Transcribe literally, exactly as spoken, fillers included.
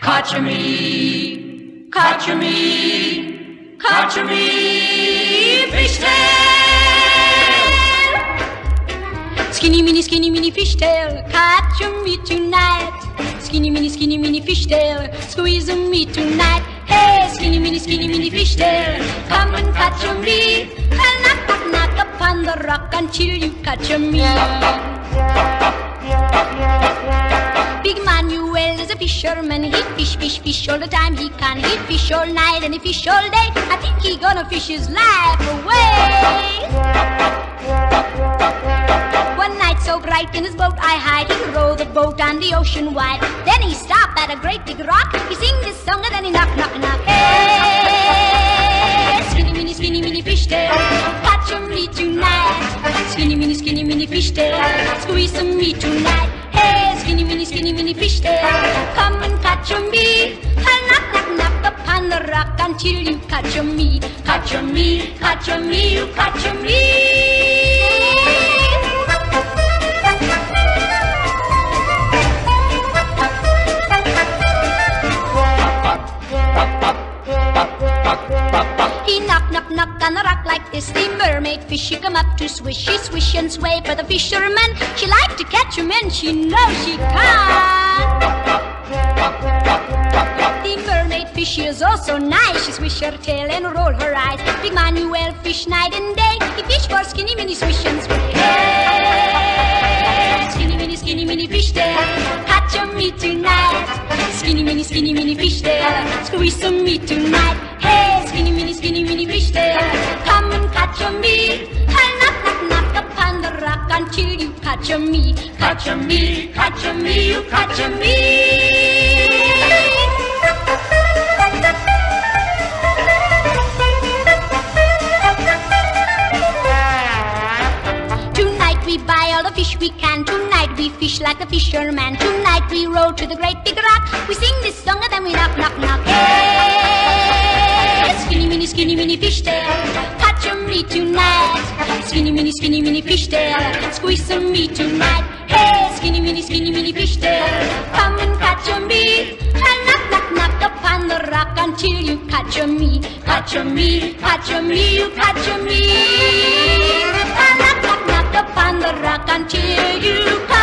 Catch me, catch me, catch me, fishtail. Skinny mini, skinny mini fishtail, catch me tonight. Skinny mini, skinny mini fishtail, squeeze me tonight. Hey, skinny mini, skinny mini fishtail, come and catch me. I'll knock, knock, knock upon the rock until you catch me. Big Manuel is a fisherman. He fish, fish, fish all the time. He can he fish all night and he fish all day. I think he gonna fish his life away. One night so bright in his boat I hide. He row the boat on the ocean wide. Then he stop at a great big rock. He sing this song and then he knock, knock, knock. Hey, skinny mini, skinny mini fishtail, catch me tonight. Skinny mini, skinny mini fishtail, squeeze me tonight. Hey, skinny mini, skinny mini fishtail, come and catch me. I'll knock, knock, knock upon the rock until you catch me. Catch me, catch me, you catch me. He knock, knock, knock on the rock like this. The mermaid fish, she come up to swish. She swish and sway for the fisherman. She like to catch him and she knows she can. The mermaid fish, she is also nice. She swish her tail and roll her eyes. Big Manuel fish night and day. He fish for skinny mini, swish and sway. Hey, skinny mini, skinny mini fish tail, catch me tonight. Skinny mini, skinny mini fish tail, squeeze me tonight. Hey, skinny mini, skinny mini fishtail, come and catch me. I'll knock, knock, knock upon the rock until you catch me. Catch me, catch me, you catch me. Tonight we buy all the fish we can. Tonight we fish like a fisherman. Tonight we row to the great big rock. We sing this song and then we knock, knock, knock. Hey, skinny mini, skinny mini fishtail, catch me tonight. Skinny mini, skinny mini fishtail, squeeze me tonight. Hey, skinny mini, skinny mini fishtail, come and catch me. I'll knock, knock, knock upon the rock until you catch me. Catch me, catch me, you catch me. I'll knock, knock, knock upon the rock until you catch me.